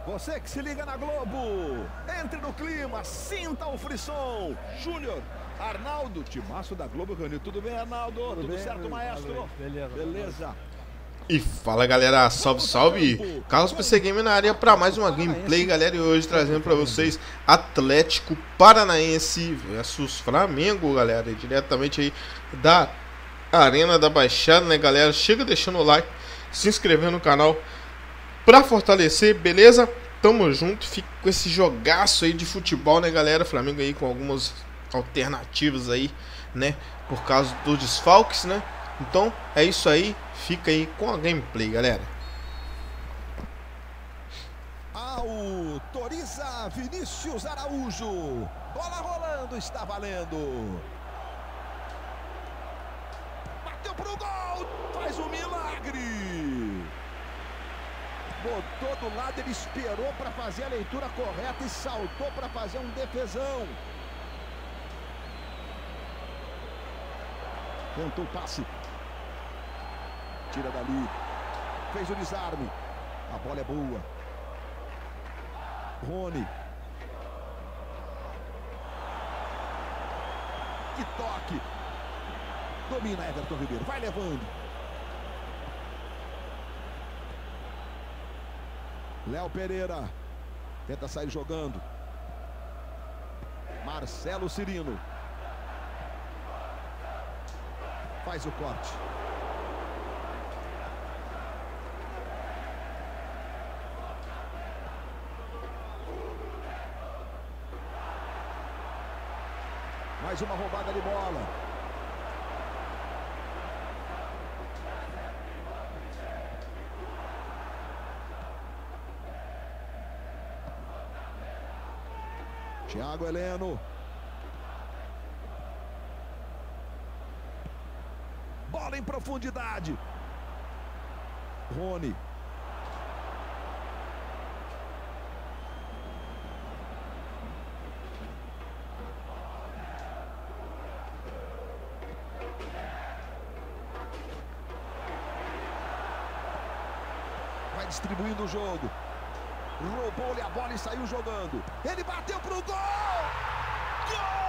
Você que se liga na Globo, entre no clima, sinta o frisson. Júnior, Arnaldo, timaço da Globo reunido. Tudo bem, Arnaldo? Tudo bem, certo, maestro? Beleza. E fala, galera, salve, salve! Carlos PC Game na área para mais uma gameplay, galera, e hoje trazendo para vocês Atlético Paranaense versus Flamengo, galera, diretamente aí da Arena da Baixada, né, galera? Chega deixando o like, se inscrevendo no canal para fortalecer, beleza? Tamo junto, fica com esse jogaço aí de futebol, né, galera? Flamengo aí com algumas alternativas aí, né, por causa dos desfalques, né? Então é isso aí, fica aí com a gameplay, galera. Autoriza Vinícius Araújo. Bola rolando, está valendo. Bateu pro gol, faz um milagre. Botou do lado, ele esperou para fazer a leitura correta e saltou para fazer um defesão. Tentou o passe. Tira dali. Fez o desarme. A bola é boa. Rony. Que toque. Domina Everton Ribeiro. Vai levando. Léo Pereira. Tenta sair jogando. Marcelo Cirino. Faz o corte. Mais uma roubada de bola. Thiago Heleno. Bola em profundidade. Rony. Vai distribuindo o jogo. Roubou-lhe a bola e saiu jogando. Ele bateu pro gol! Gol!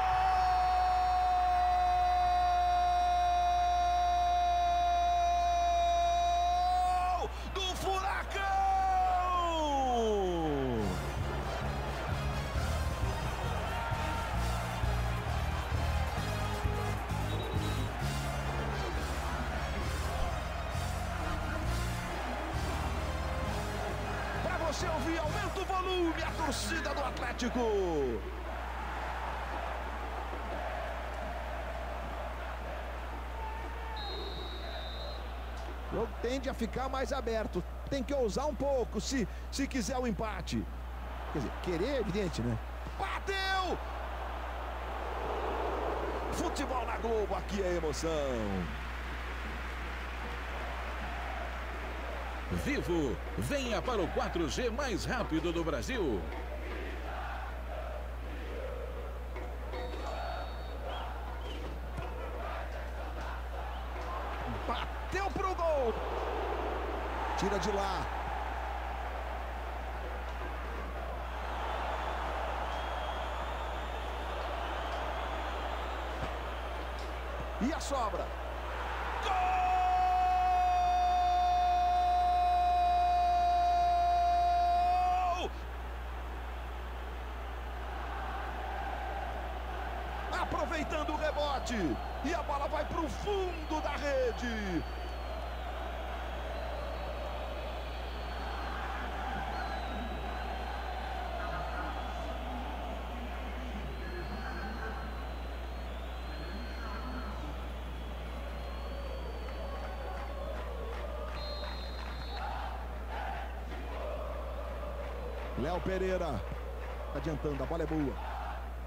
Você ouvir, aumenta o volume, a torcida do Atlético. O jogo tende a ficar mais aberto. Tem que ousar um pouco se quiser o empate. Quer dizer, querer é evidente, né? Bateu! Futebol na Globo, aqui é emoção. Vivo, venha para o 4G mais rápido do Brasil. Bateu pro gol. Tira de lá. E a sobra. Aproveitando o rebote. E a bola vai para o fundo da rede. Léo Pereira. Adiantando, a bola é boa.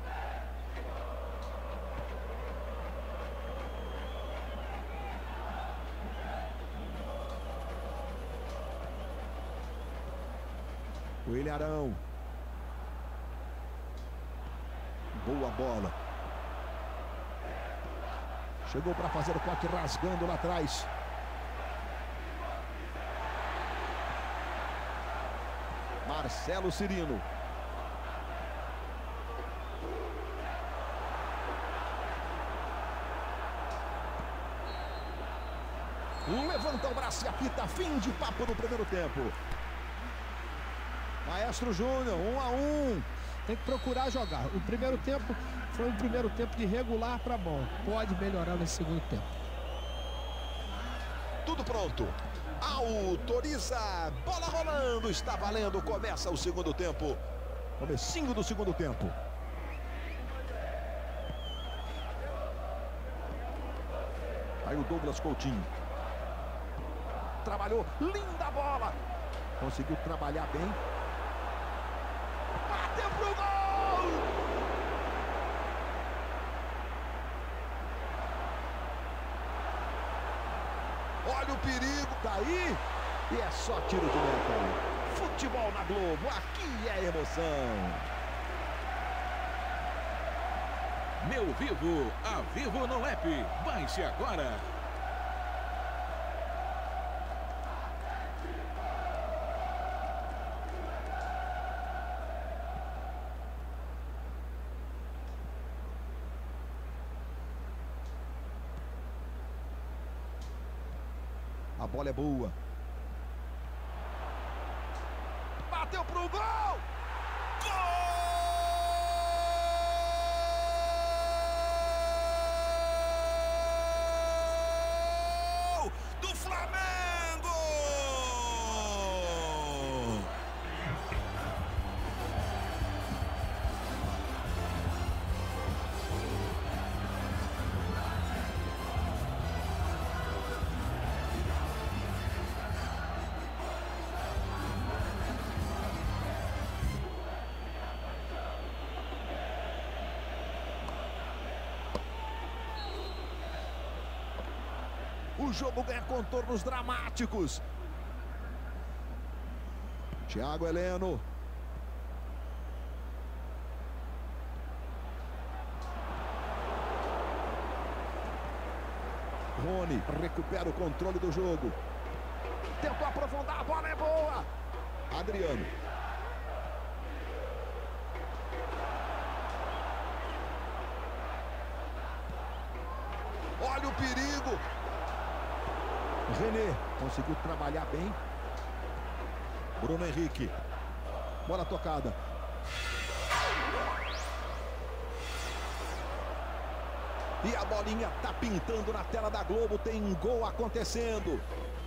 O Ilharão. Boa bola. Chegou para fazer o corte rasgando lá atrás. Marcelo Cirino. Levanta o braço e apita. Fim de papo no primeiro tempo. Maestro Júnior, 1-1. Tem que procurar jogar. O primeiro tempo foi um primeiro tempo de regular para bom. Pode melhorar nesse segundo tempo. Tudo pronto. Autoriza. Bola rolando. Está valendo. Começa o segundo tempo. Comecinho do segundo tempo. Aí o Douglas Coutinho. Trabalhou. Linda bola. Conseguiu trabalhar bem. Bateu pro gol! Olha o perigo, tá aí. E é só tiro de meta. Futebol na Globo, aqui é emoção. Meu Vivo, a Vivo no app. Baixe agora. A bola é boa. Bateu pro gol! Gol do Flamengo! O jogo ganha contornos dramáticos. Thiago Heleno. Rony recupera o controle do jogo. Tentou aprofundar, a bola é boa. Adriano. Olha o perigo. René conseguiu trabalhar bem. Bruno Henrique. Bola tocada. E a bolinha tá pintando na tela da Globo. Tem gol acontecendo.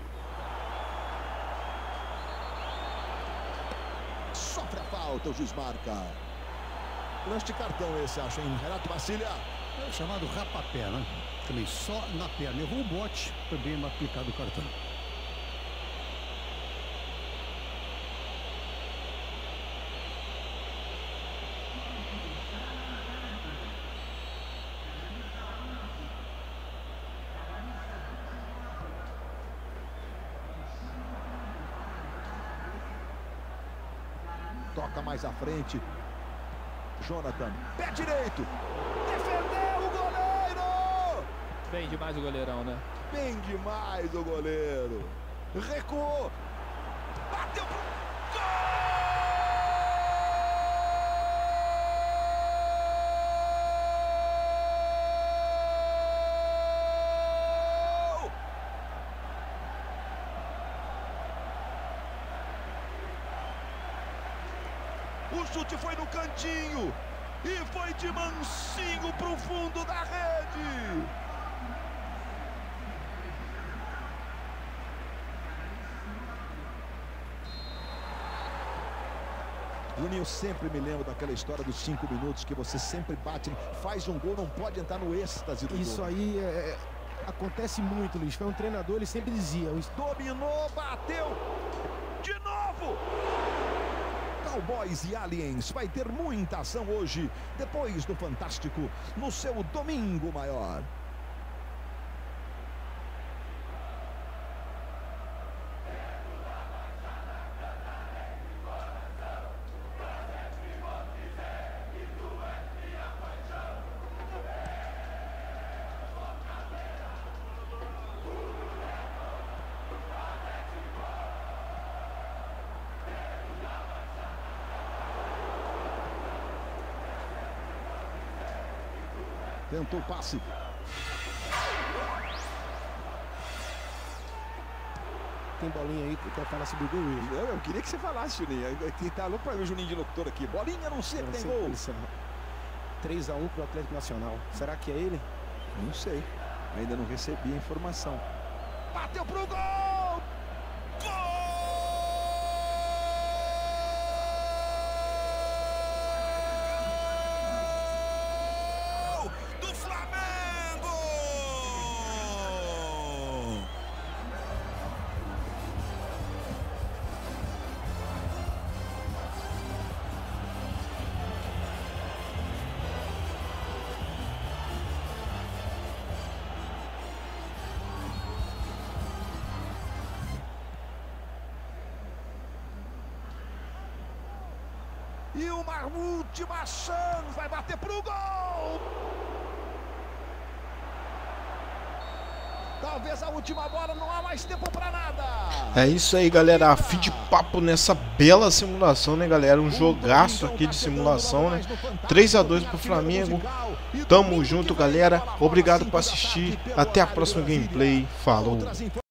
Sofre a falta, o juiz marca. Lance de cartão esse, acho, hein? Renato Bacilha. É o chamado rapapé, né? Também só na perna. Errou o bote, também aplicado o cartão. Toca mais à frente. Jonathan, pé direito. Defendeu o goleiro. Bem demais o goleirão, né? Bem demais o goleiro. Recuou. Bateu pro gol! O chute foi no cantinho. E foi de mansinho pro fundo da rede. Juninho, sempre me lembro daquela história dos 5 minutos que você sempre bate, faz um gol, não pode entrar no êxtase do Isso gol. aí acontece muito, Luiz. Foi um treinador, ele sempre dizia. Dominou, bateu. De novo. Cowboys e Aliens vai ter muita ação hoje, depois do Fantástico, no seu Domingo Maior. Tentou o passe. Tem bolinha aí que quer falar sobre o gol. Eu queria que você falasse, Juninho. Tá louco pra ver o Juninho de locutor aqui. Bolinha, não sei que tem gol. 3-1 pro Atlético Nacional. Será que é ele? Não sei. Ainda não recebi a informação. Bateu pro gol! Gol do Flamengo! E uma última chance, vai bater pro gol! Talvez a última bola, não há mais tempo pra nada! É isso aí, galera, fim de papo nessa bela simulação, né, galera? Um jogaço aqui de simulação, né? 3-2 pro Flamengo. Tamo junto, galera. Obrigado por assistir. Até a próxima gameplay. Falou!